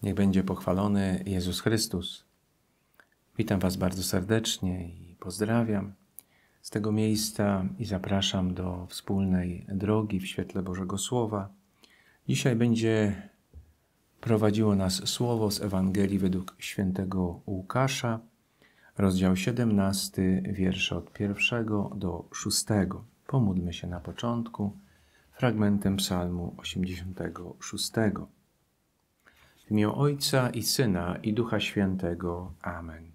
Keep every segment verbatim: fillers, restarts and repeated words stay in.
Niech będzie pochwalony Jezus Chrystus. Witam Was bardzo serdecznie i pozdrawiam z tego miejsca i zapraszam do wspólnej drogi w świetle Bożego Słowa. Dzisiaj będzie prowadziło nas słowo z Ewangelii według świętego Łukasza, rozdział siedemnasty, wiersze od pierwszego do szóstego. Pomódlmy się na początku fragmentem psalmu osiemdziesiątego szóstego. W imię Ojca i Syna i Ducha Świętego. Amen.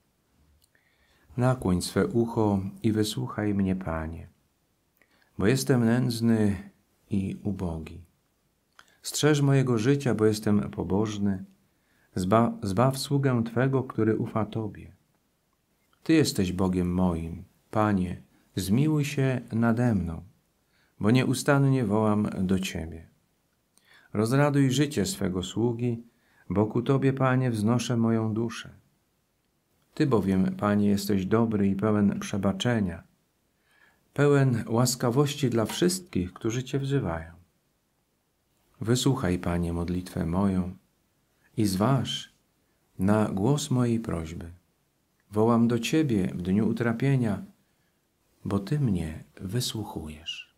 Nakłoń swe ucho i wysłuchaj mnie, Panie, bo jestem nędzny i ubogi. Strzeż mojego życia, bo jestem pobożny. Zba, zbaw sługę Twego, który ufa Tobie. Ty jesteś Bogiem moim. Panie, zmiłuj się nade mną, bo nieustannie wołam do Ciebie. Rozraduj życie swego sługi, bo ku Tobie, Panie, wznoszę moją duszę. Ty bowiem, Panie, jesteś dobry i pełen przebaczenia, pełen łaskawości dla wszystkich, którzy Cię wzywają. Wysłuchaj, Panie, modlitwę moją i zważ na głos mojej prośby. Wołam do Ciebie w dniu utrapienia, bo Ty mnie wysłuchujesz.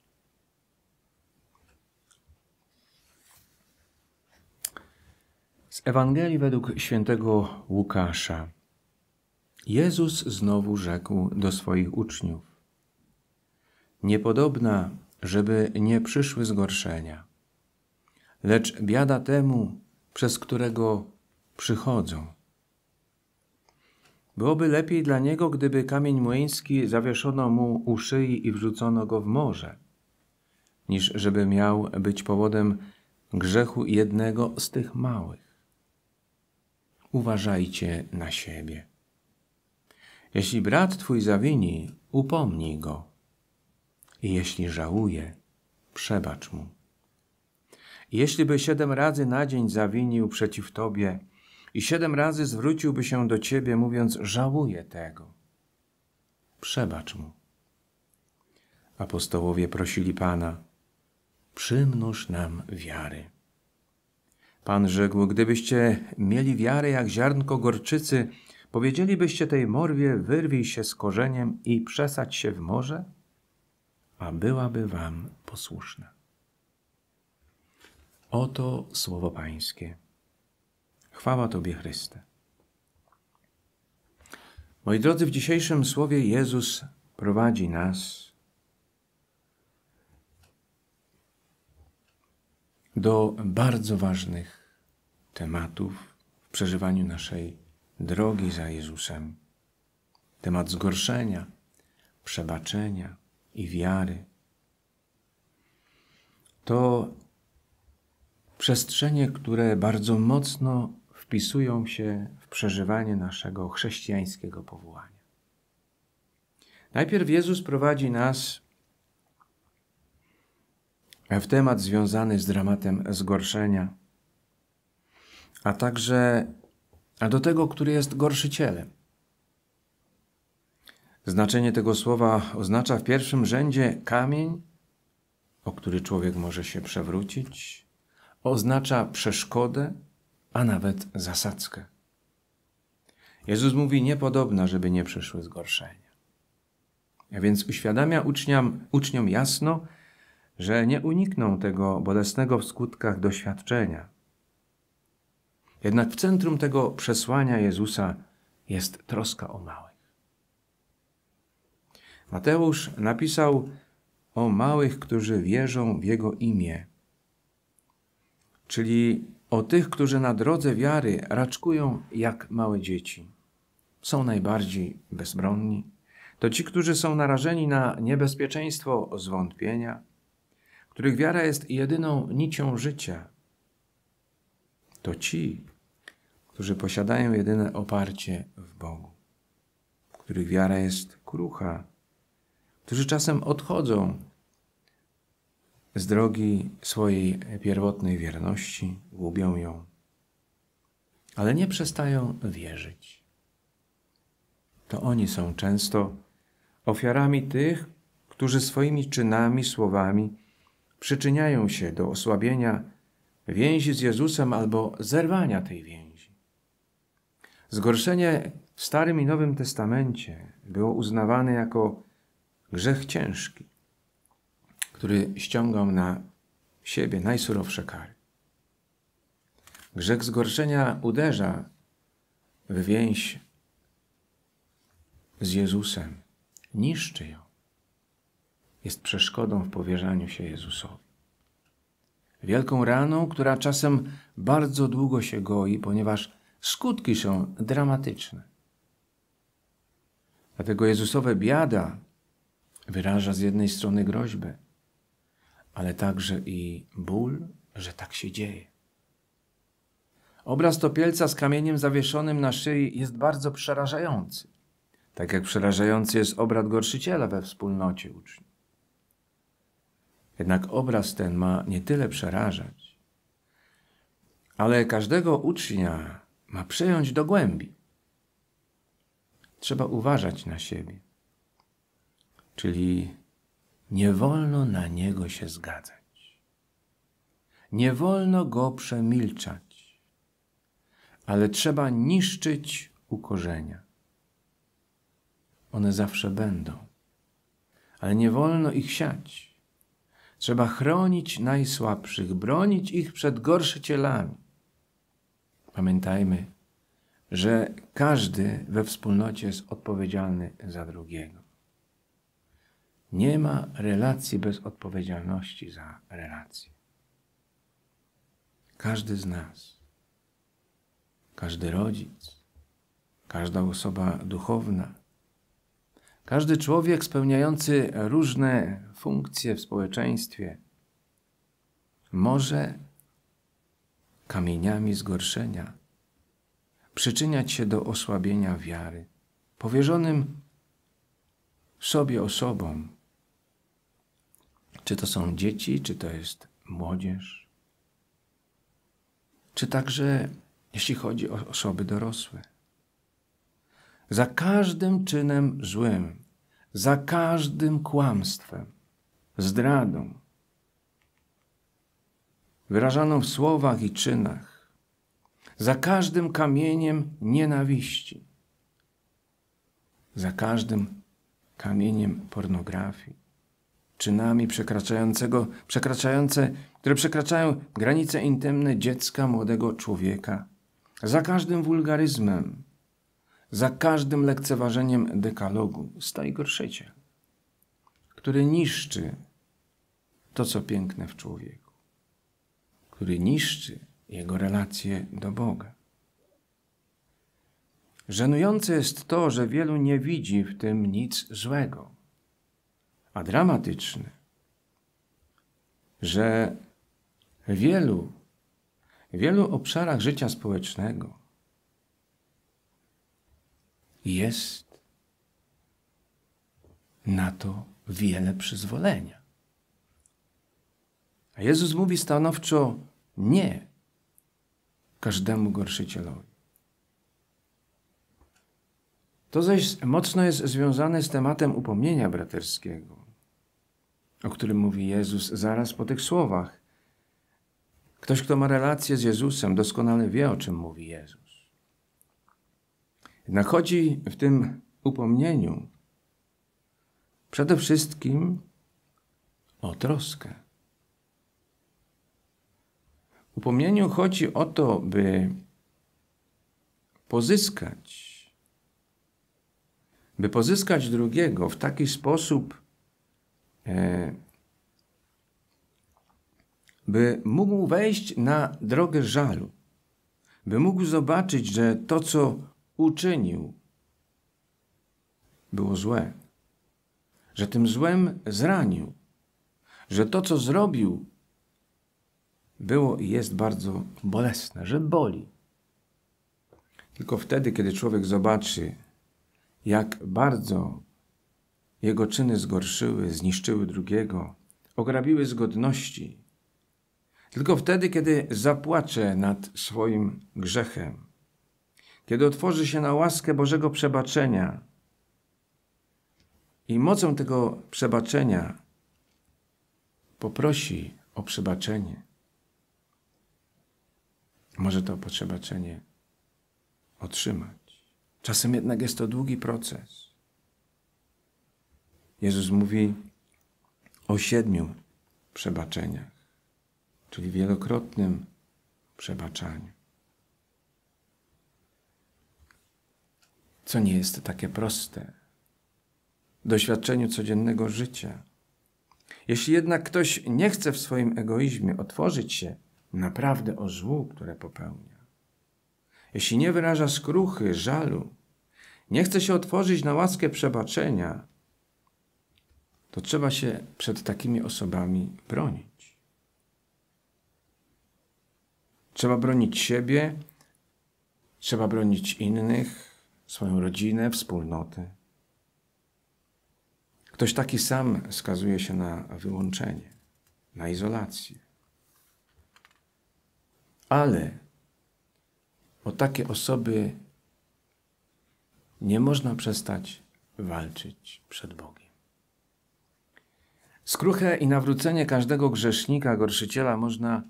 Z Ewangelii według świętego Łukasza. Jezus znowu rzekł do swoich uczniów: niepodobna, żeby nie przyszły zgorszenia, lecz biada temu, przez którego przychodzą. Byłoby lepiej dla niego, gdyby kamień młyński zawieszono mu u szyi i wrzucono go w morze, niż żeby miał być powodem grzechu jednego z tych małych. Uważajcie na siebie. Jeśli brat twój zawini, upomnij go. I jeśli żałuje, przebacz mu. I jeśli by siedem razy na dzień zawinił przeciw tobie i siedem razy zwróciłby się do ciebie, mówiąc: żałuję tego, przebacz mu. Apostołowie prosili Pana: przymnóż nam wiary. Pan rzekł: gdybyście mieli wiarę jak ziarnko gorczycy, powiedzielibyście tej morwie: wyrwij się z korzeniem i przesadź się w morze, a byłaby wam posłuszna. Oto słowo Pańskie. Chwała Tobie, Chryste. Moi drodzy, w dzisiejszym słowie Jezus prowadzi nas do bardzo ważnych tematów w przeżywaniu naszej drogi za Jezusem. Temat zgorszenia, przebaczenia i wiary. To przestrzenie, które bardzo mocno wpisują się w przeżywanie naszego chrześcijańskiego powołania. Najpierw Jezus prowadzi nas w temat związany z dramatem zgorszenia, a także do tego, który jest gorszycielem. Znaczenie tego słowa oznacza w pierwszym rzędzie kamień, o który człowiek może się przewrócić, oznacza przeszkodę, a nawet zasadzkę. Jezus mówi: niepodobna, żeby nie przyszły zgorszenia. A więc uświadamia uczniom, uczniom jasno, że nie unikną tego bolesnego w skutkach doświadczenia. Jednak w centrum tego przesłania Jezusa jest troska o małych. Mateusz napisał o małych, którzy wierzą w Jego imię, czyli o tych, którzy na drodze wiary raczkują jak małe dzieci. Są najbardziej bezbronni. To ci, którzy są narażeni na niebezpieczeństwo zwątpienia, których wiara jest jedyną nicią życia. To ci, którzy posiadają jedyne oparcie w Bogu, których wiara jest krucha, którzy czasem odchodzą z drogi swojej pierwotnej wierności, gubią ją, ale nie przestają wierzyć. To oni są często ofiarami tych, którzy swoimi czynami, słowami przyczyniają się do osłabienia więzi z Jezusem albo zerwania tej więzi. Zgorszenie w Starym i Nowym Testamencie było uznawane jako grzech ciężki, który ściągał na siebie najsurowsze kary. Grzech zgorszenia uderza w więź z Jezusem, niszczy ją. Jest przeszkodą w powierzaniu się Jezusowi. Wielką raną, która czasem bardzo długo się goi, ponieważ skutki są dramatyczne. Dlatego Jezusowe biada wyraża z jednej strony groźbę, ale także i ból, że tak się dzieje. Obraz topielca z kamieniem zawieszonym na szyi jest bardzo przerażający. Tak jak przerażający jest obraz gorszyciela we wspólnocie uczniów. Jednak obraz ten ma nie tyle przerażać, ale każdego ucznia ma przejąć do głębi. Trzeba uważać na siebie. Czyli nie wolno na niego się zgadzać. Nie wolno go przemilczać, ale trzeba niszczyć ukorzenia. One zawsze będą, ale nie wolno ich siać. Trzeba chronić najsłabszych, bronić ich przed gorszycielami. Pamiętajmy, że każdy we wspólnocie jest odpowiedzialny za drugiego. Nie ma relacji bez odpowiedzialności za relacje. Każdy z nas, każdy rodzic, każda osoba duchowna, każdy człowiek spełniający różne funkcje w społeczeństwie może kamieniami zgorszenia przyczyniać się do osłabienia wiary powierzonym sobie osobom. Czy to są dzieci, czy to jest młodzież, czy także jeśli chodzi o osoby dorosłe. Za każdym czynem złym, za każdym kłamstwem, zdradą, wyrażaną w słowach i czynach, za każdym kamieniem nienawiści, za każdym kamieniem pornografii, czynami przekraczającego, przekraczające, które przekraczają granice intymne dziecka, młodego człowieka, za każdym wulgaryzmem, za każdym lekceważeniem dekalogu stoi gorszyciel, który niszczy to, co piękne w człowieku, który niszczy jego relacje do Boga. Żenujące jest to, że wielu nie widzi w tym nic złego, a dramatyczne, że w wielu, w wielu obszarach życia społecznego jest na to wiele przyzwolenia. A Jezus mówi stanowczo nie każdemu gorszycielowi. To zaś mocno jest związane z tematem upomnienia braterskiego, o którym mówi Jezus zaraz po tych słowach. Ktoś, kto ma relację z Jezusem, doskonale wie, o czym mówi Jezus. Jednak chodzi w tym upomnieniu przede wszystkim o troskę. W upomnieniu chodzi o to, by pozyskać, by pozyskać drugiego w taki sposób, by mógł wejść na drogę żalu, by mógł zobaczyć, że to, co uczynił, było złe, że tym złem zranił, że to, co zrobił, było i jest bardzo bolesne, że boli. Tylko wtedy, kiedy człowiek zobaczy, jak bardzo jego czyny zgorszyły, zniszczyły drugiego, ograbiły z godności, tylko wtedy, kiedy zapłacze nad swoim grzechem, kiedy otworzy się na łaskę Bożego przebaczenia i mocą tego przebaczenia poprosi o przebaczenie, może to przebaczenie otrzymać. Czasem jednak jest to długi proces. Jezus mówi o siedmiu przebaczeniach, czyli wielokrotnym przebaczaniu. Co nie jest takie proste w doświadczeniu codziennego życia. Jeśli jednak ktoś nie chce w swoim egoizmie otworzyć się naprawdę o złu, które popełnia, jeśli nie wyraża skruchy, żalu, nie chce się otworzyć na łaskę przebaczenia, to trzeba się przed takimi osobami bronić. Trzeba bronić siebie, trzeba bronić innych, swoją rodzinę, wspólnotę. Ktoś taki sam skazuje się na wyłączenie, na izolację. Ale o takie osoby nie można przestać walczyć przed Bogiem. Skruchę i nawrócenie każdego grzesznika, gorszyciela można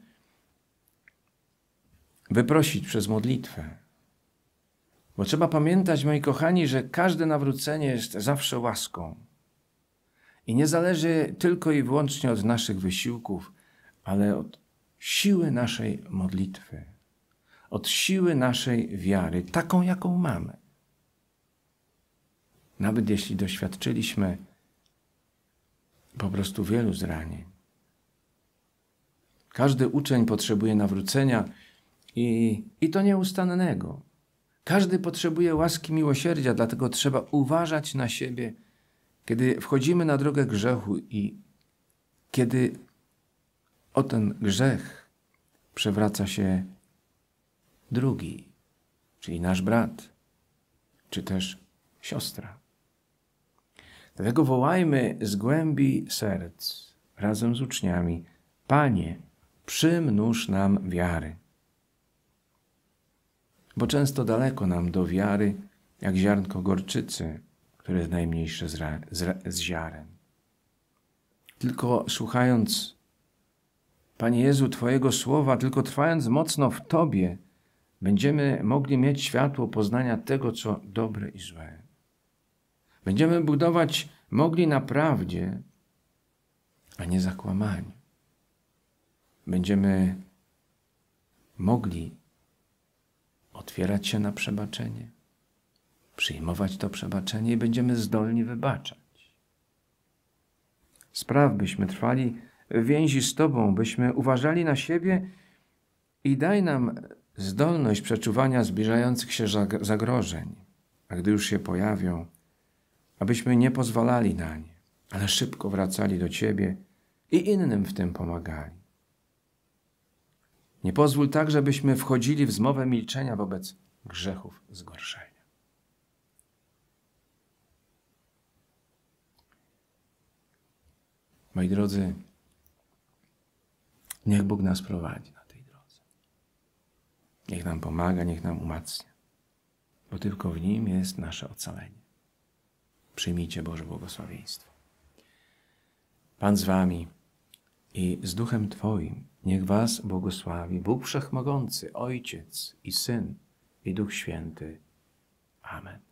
wyprosić przez modlitwę. Bo trzeba pamiętać, moi kochani, że każde nawrócenie jest zawsze łaską. I nie zależy tylko i wyłącznie od naszych wysiłków, ale od siły naszej modlitwy, od siły naszej wiary, taką jaką mamy. Nawet jeśli doświadczyliśmy po prostu wielu zranień. Każdy uczeń potrzebuje nawrócenia i, i to nieustannego. Każdy potrzebuje łaski miłosierdzia, dlatego trzeba uważać na siebie, kiedy wchodzimy na drogę grzechu i kiedy o ten grzech przewraca się drugi, czyli nasz brat, czy też siostra. Dlatego wołajmy z głębi serc, razem z uczniami: Panie, przymnóż nam wiary. Bo często daleko nam do wiary, jak ziarnko gorczycy, które jest najmniejsze z, ra, z, z ziaren. Tylko słuchając, Panie Jezu, Twojego słowa, tylko trwając mocno w Tobie, będziemy mogli mieć światło poznania tego, co dobre i złe. Będziemy budować mogli na prawdzie, a nie zakłamaniu. Będziemy mogli otwierać się na przebaczenie, przyjmować to przebaczenie i będziemy zdolni wybaczać. Spraw, byśmy trwali w więzi z Tobą, byśmy uważali na siebie i daj nam zdolność przeczuwania zbliżających się zagrożeń, a gdy już się pojawią, abyśmy nie pozwalali na nie, ale szybko wracali do Ciebie i innym w tym pomagali. Nie pozwól tak, żebyśmy wchodzili w zmowę milczenia wobec grzechów zgorszenia. Moi drodzy, niech Bóg nas prowadzi na tej drodze. Niech nam pomaga, niech nam umacnia, bo tylko w Nim jest nasze ocalenie. Przyjmijcie Boże błogosławieństwo. Pan z wami i z duchem Twoim. Niech was błogosławi Bóg Wszechmogący, Ojciec i Syn i Duch Święty. Amen.